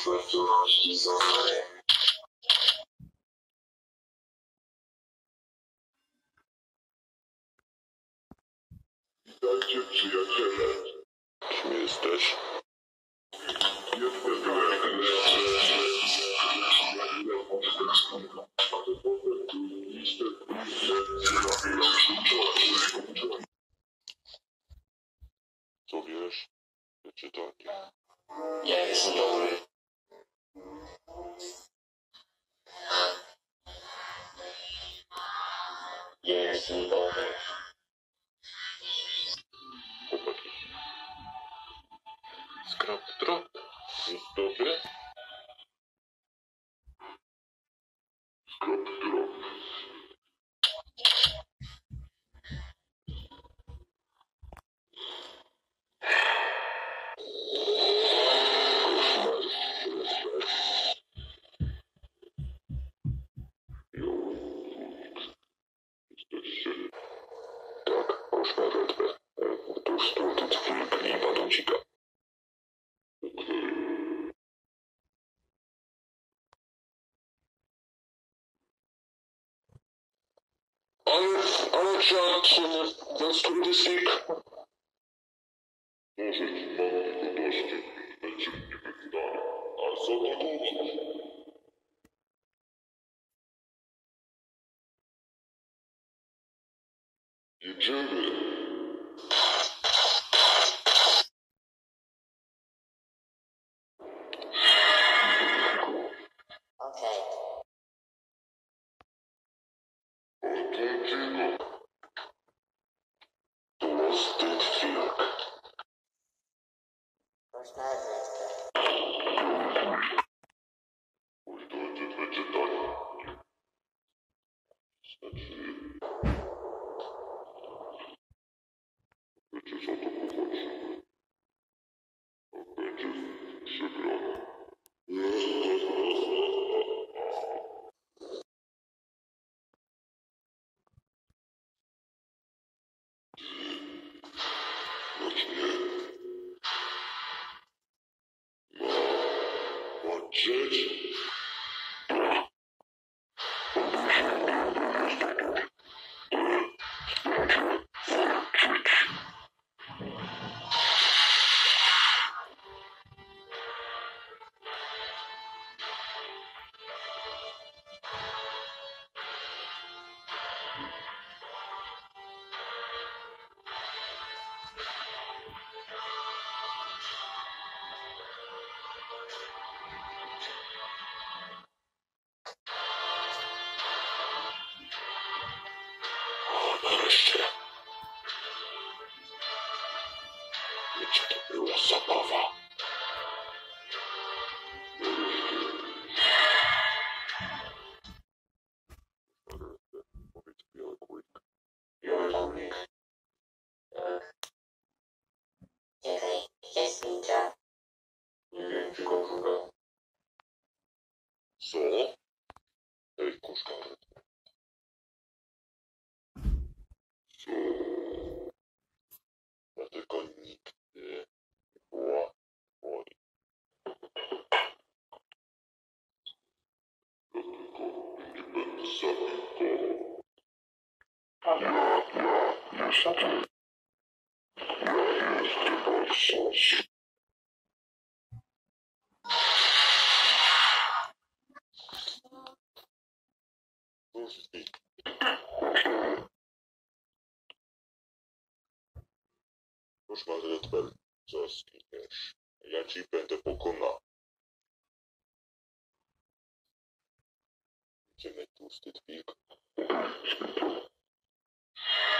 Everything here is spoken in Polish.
niefortunności złamane. Witajcie, przyjaciele. Kim jesteś? Jestem Co wiesz? Czytanie. Ja jestem dobry. Ja jestem dobry. Chłopaki. Skrap drop. Jest dobry? Skrap drop. Koszmar. Redbear. Wilk. Jesteście? Tak, Koszmar Redbear. Otóż tu Wilk i Odcinek. Ale czat, what's to this week? Może ci mam godności, będzie mnie wygnana. A co to mówisz? Jedziemy. Okej. Odcinek. To wstyd, Wilk. Koszmar Redbear. Mój dojdzie będzie tani. Znaczy... Będzie za to popatrzymy. A będzie przegrana. Lecz nie. Ma dzieci. Nareszcie. Wiecie, to była zabawa. Powiedz biały Wilk. Biały Wilk. Czekaj, gdzie Springtrap? Nie wiem, czy go szuka. Co? Ej, Koszmar. Co? Dlatego nigdy nie była woli. Dlatego nie będę zabijał. Jestem. Jestem gorszy. Koszmar Redbear, zaskiniesz. Ja ci będę pokonał. Idziemy tłusty wilk.